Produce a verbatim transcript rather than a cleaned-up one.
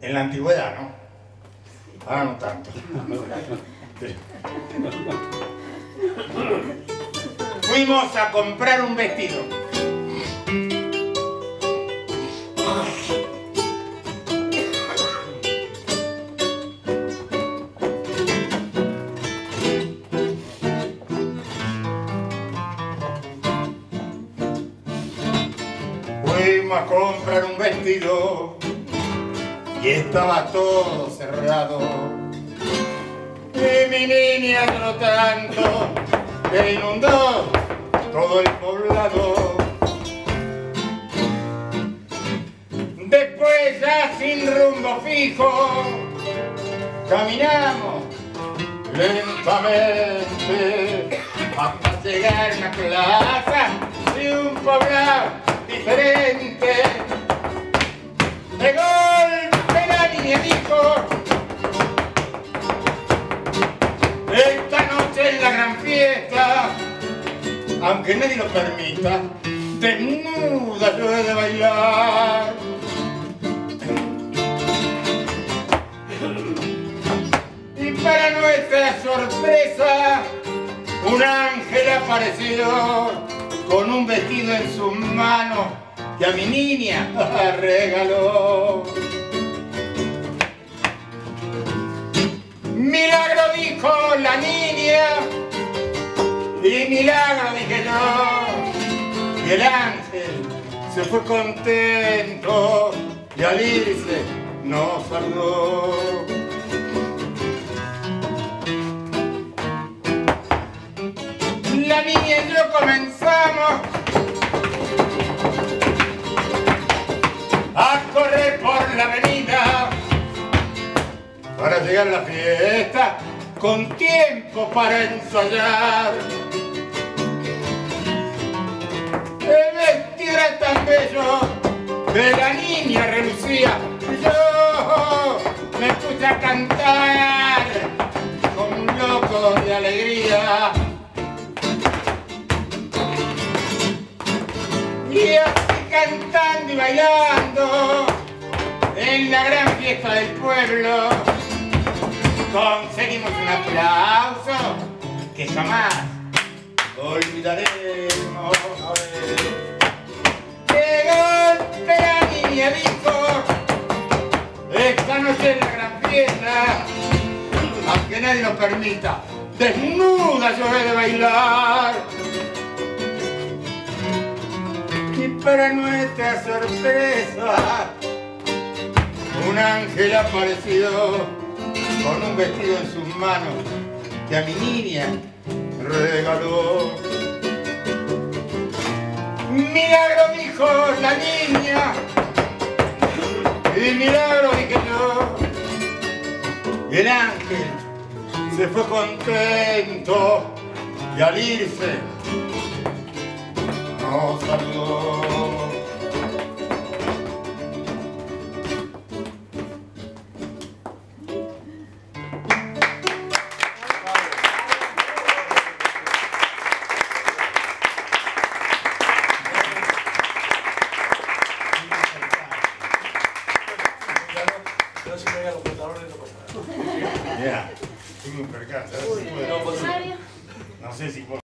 En la antigüedad, ¿no? Ahora no tanto. Fuimos a comprar un vestido. Fuimos a comprar un vestido y estaba todo cerrado. Y mi niña no tanto que inundó todo el poblado. Después ya sin rumbo fijo caminamos lentamente hasta llegar a una plaza de un poblado diferente. De golpe la niña dijo: esta noche es la gran fiesta, aunque nadie lo permita, desnuda yo he de bailar. Y para nuestra sorpresa, un ángel apareció con un vestido en sus manos que a mi niña regaló. Milagro dijo la niña y milagro dije yo, y el ángel se fue contento y al irse nos saludó. La niña y yo comenzamos a correr por la avenida para llegar a la fiesta con tiempo para ensayar. El vestido era tan bello que la niña relucía y yo me puse a cantar como un loco de alegría. Y así cantando y bailando en la gran fiesta del pueblo conseguimos un aplauso que jamás olvidaremos. De golpe la niña dijo: esta noche es la gran fiesta, aunque nadie lo permita, desnuda yo he de bailar. Y para nuestra sorpresa, un ángel apareció con un vestido en sus manos que a mi niña regaló. Milagro dijo la niña y milagro dije yo, y el ángel se fue contento y al irse nos saludó. Yo si me voy a los pantalones no pasa nada. Ya, tengo un percance. No sé si puedo.